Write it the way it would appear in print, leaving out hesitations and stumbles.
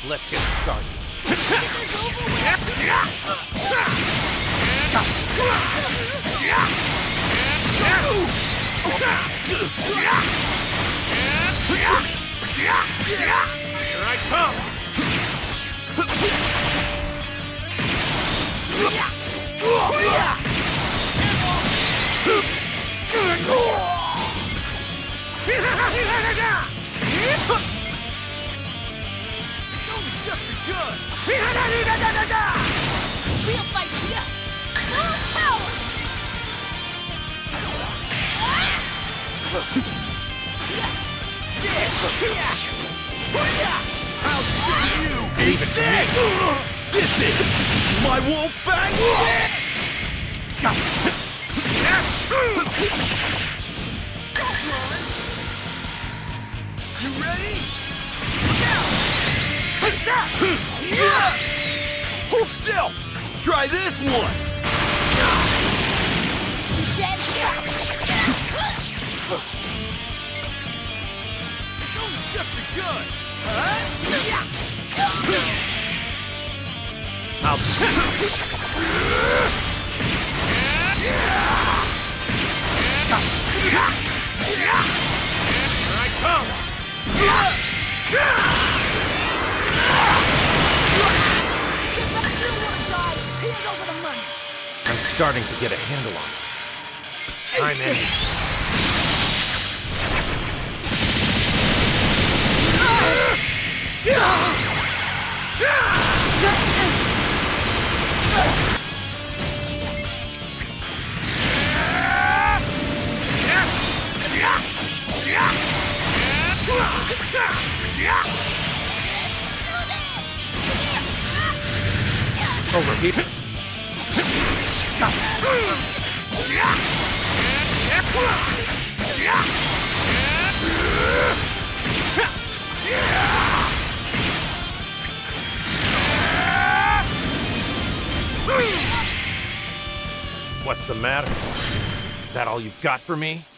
Let's get started. Here I come! It's only just begun! Real fight here! Full power! How dare you! Leave it to me! This is my wolf fang! You ready? Look out! Hold still! Try this one! It's only just begun! Huh? I'll... Here I come! I'm starting to get a handle on it. I'm in. Overheat. What's the matter? Is that all you've got for me?